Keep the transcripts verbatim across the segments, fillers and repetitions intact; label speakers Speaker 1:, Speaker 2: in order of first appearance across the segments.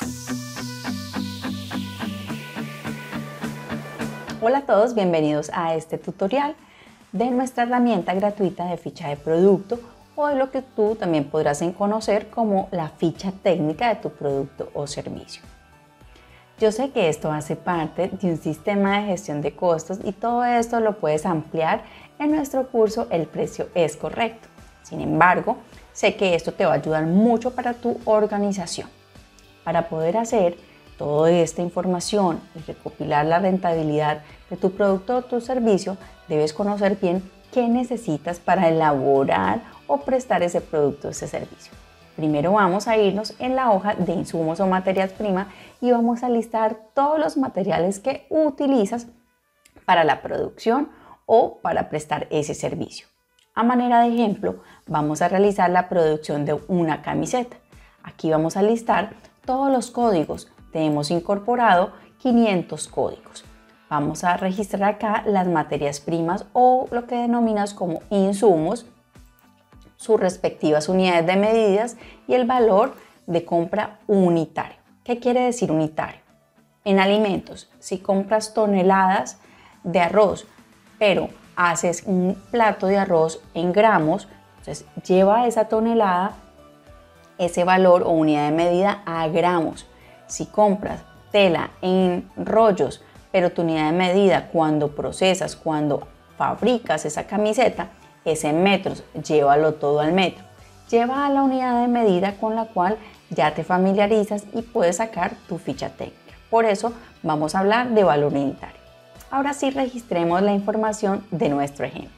Speaker 1: Hola a todos, bienvenidos a este tutorial de nuestra herramienta gratuita de ficha de producto o de lo que tú también podrás conocer como la ficha técnica de tu producto o servicio. Yo sé que esto hace parte de un sistema de gestión de costos y todo esto lo puedes ampliar en nuestro curso El precio es correcto. Sin embargo, sé que esto te va a ayudar mucho para tu organización. Para poder hacer toda esta información y recopilar la rentabilidad de tu producto o tu servicio, debes conocer bien qué necesitas para elaborar o prestar ese producto o ese servicio. Primero vamos a irnos en la hoja de insumos o materias primas y vamos a listar todos los materiales que utilizas para la producción o para prestar ese servicio. A manera de ejemplo, vamos a realizar la producción de una camiseta. Aquí vamos a listar todos los códigos. Tenemos incorporado quinientos códigos. Vamos a registrar acá las materias primas o lo que denominas como insumos, sus respectivas unidades de medidas y el valor de compra unitario. ¿Qué quiere decir unitario? En alimentos, si compras toneladas de arroz, pero haces un plato de arroz en gramos, entonces lleva esa tonelada, ese valor o unidad de medida a gramos. Si compras tela en rollos, pero tu unidad de medida cuando procesas, cuando fabricas esa camiseta, es en metros, llévalo todo al metro. Lleva a la unidad de medida con la cual ya te familiarizas y puedes sacar tu ficha técnica. Por eso vamos a hablar de valor unitario. Ahora sí registremos la información de nuestro ejemplo.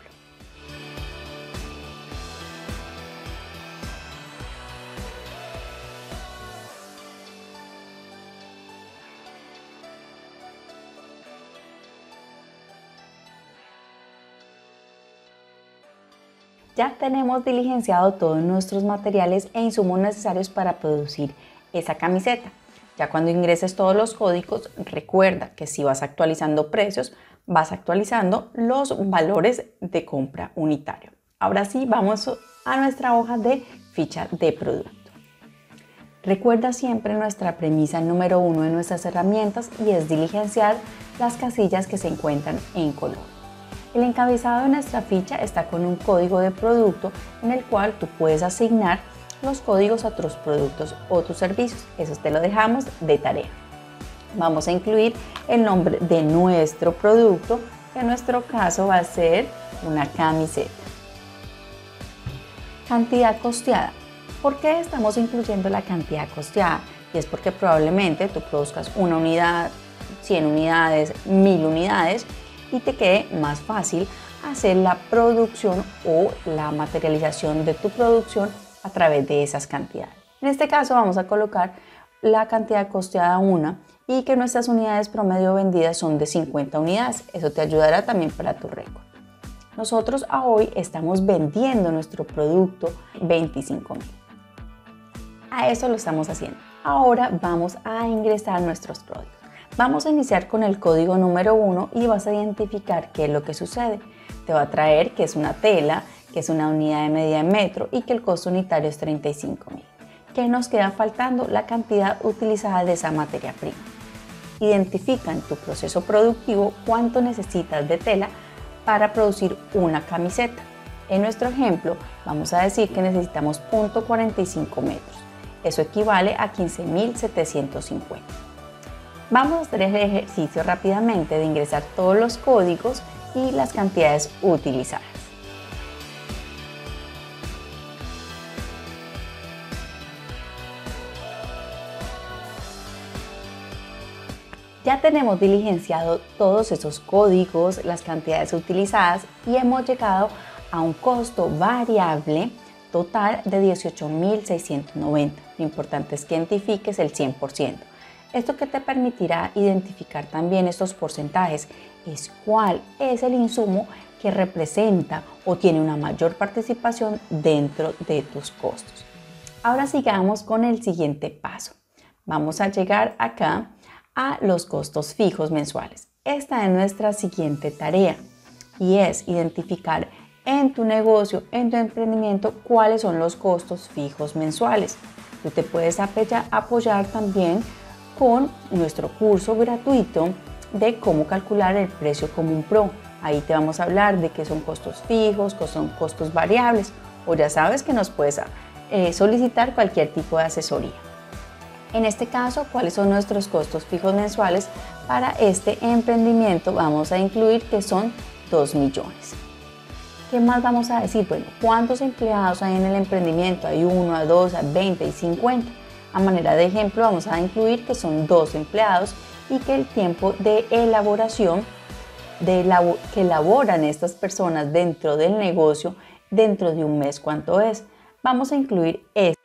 Speaker 1: Ya tenemos diligenciado todos nuestros materiales e insumos necesarios para producir esa camiseta. Ya cuando ingreses todos los códigos, recuerda que si vas actualizando precios, vas actualizando los valores de compra unitario. Ahora sí, vamos a nuestra hoja de ficha de producto. Recuerda siempre nuestra premisa número uno de nuestras herramientas y es diligenciar las casillas que se encuentran en color. El encabezado de nuestra ficha está con un código de producto en el cual tú puedes asignar los códigos a tus productos o tus servicios. Eso te lo dejamos de tarea. Vamos a incluir el nombre de nuestro producto, que en nuestro caso va a ser una camiseta. Cantidad costeada. ¿Por qué estamos incluyendo la cantidad costeada? Y es porque probablemente tú produzcas una unidad, cien unidades, mil unidades, y te quede más fácil hacer la producción o la materialización de tu producción a través de esas cantidades. En este caso vamos a colocar la cantidad costeada una y que nuestras unidades promedio vendidas son de cincuenta unidades. Eso te ayudará también para tu récord. Nosotros a hoy estamos vendiendo nuestro producto veinticinco mil. A eso lo estamos haciendo. Ahora vamos a ingresar nuestros códigos. Vamos a iniciar con el código número uno y vas a identificar qué es lo que sucede. Te va a traer que es una tela, que es una unidad de medida en metro y que el costo unitario es treinta y cinco mil. ¿Qué nos queda faltando? La cantidad utilizada de esa materia prima. Identifica en tu proceso productivo cuánto necesitas de tela para producir una camiseta. En nuestro ejemplo, vamos a decir que necesitamos punto cuarenta y cinco metros. Eso equivale a quince mil setecientos cincuenta. Vamos a hacer el ejercicio rápidamente de ingresar todos los códigos y las cantidades utilizadas. Ya tenemos diligenciado todos esos códigos, las cantidades utilizadas y hemos llegado a un costo variable total de dieciocho mil seiscientos noventa. Lo importante es que identifiques el cien por ciento. Esto que te permitirá identificar también estos porcentajes es cuál es el insumo que representa o tiene una mayor participación dentro de tus costos. Ahora sigamos con el siguiente paso. Vamos a llegar acá a los costos fijos mensuales. Esta es nuestra siguiente tarea y es identificar en tu negocio, en tu emprendimiento, cuáles son los costos fijos mensuales. Tú te puedes apoyar también con nuestro curso gratuito de cómo calcular el precio común pro. Ahí te vamos a hablar de qué son costos fijos, qué son costos variables, o ya sabes que nos puedes eh, solicitar cualquier tipo de asesoría. En este caso, ¿cuáles son nuestros costos fijos mensuales? Para este emprendimiento vamos a incluir que son dos millones. ¿Qué más vamos a decir? Bueno, ¿cuántos empleados hay en el emprendimiento? Hay uno, a dos, a veinte y cincuenta. A manera de ejemplo, vamos a incluir que son dos empleados y que el tiempo de elaboración de elabo- que elaboran estas personas dentro del negocio dentro de un mes, ¿cuánto es? Vamos a incluir esto.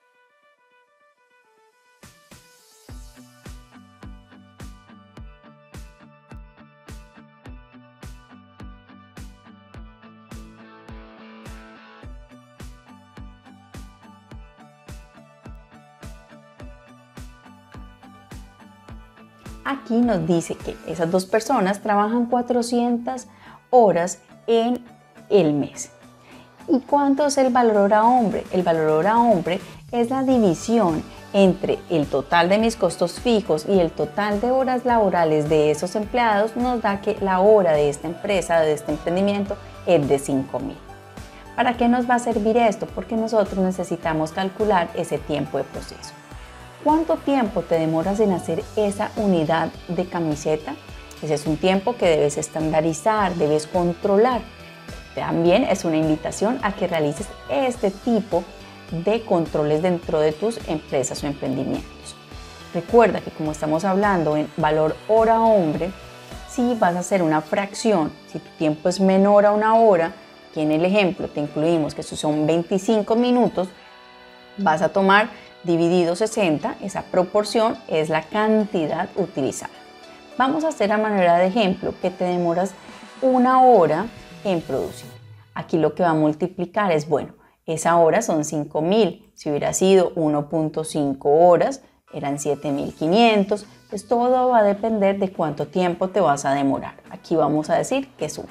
Speaker 1: Aquí nos dice que esas dos personas trabajan cuatrocientas horas en el mes. ¿Y cuánto es el valor hora hombre? El valor hora hombre es la división entre el total de mis costos fijos y el total de horas laborales de esos empleados. Nos da que la hora de esta empresa, de este emprendimiento, es de cinco mil. ¿Para qué nos va a servir esto? Porque nosotros necesitamos calcular ese tiempo de proceso. ¿Cuánto tiempo te demoras en hacer esa unidad de camiseta? Ese es un tiempo que debes estandarizar, debes controlar. También es una invitación a que realices este tipo de controles dentro de tus empresas o emprendimientos. Recuerda que como estamos hablando en valor hora hombre, si vas a hacer una fracción, si tu tiempo es menor a una hora, que en el ejemplo te incluimos que son veinticinco minutos, vas a tomar dividido sesenta, esa proporción es la cantidad utilizada. Vamos a hacer a manera de ejemplo que te demoras una hora en producir. Aquí lo que va a multiplicar es, bueno, esa hora son cinco mil, si hubiera sido uno punto cinco horas, eran siete mil quinientos, pues todo va a depender de cuánto tiempo te vas a demorar. Aquí vamos a decir que suma.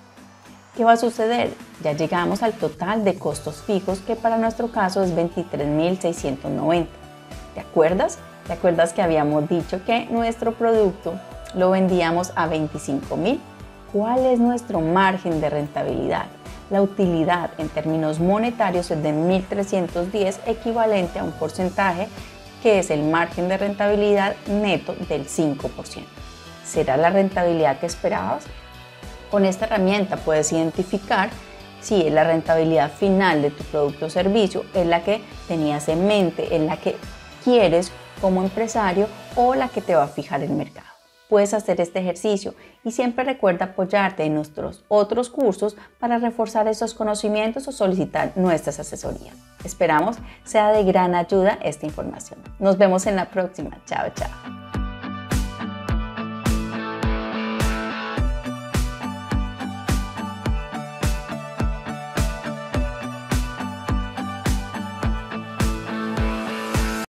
Speaker 1: ¿Qué va a suceder? Ya llegamos al total de costos fijos, que para nuestro caso es veintitrés mil seiscientos noventa. ¿Te acuerdas? ¿Te acuerdas que habíamos dicho que nuestro producto lo vendíamos a veinticinco mil? ¿Cuál es nuestro margen de rentabilidad? La utilidad en términos monetarios es de mil trescientos diez, equivalente a un porcentaje que es el margen de rentabilidad neto del cinco por ciento. ¿Será la rentabilidad que esperabas? Con esta herramienta puedes identificar si la rentabilidad final de tu producto o servicio es la que tenías en mente, es la que quieres como empresario o la que te va a fijar el mercado. Puedes hacer este ejercicio y siempre recuerda apoyarte en nuestros otros cursos para reforzar esos conocimientos o solicitar nuestras asesorías. Esperamos sea de gran ayuda esta información. Nos vemos en la próxima. Chao, chao.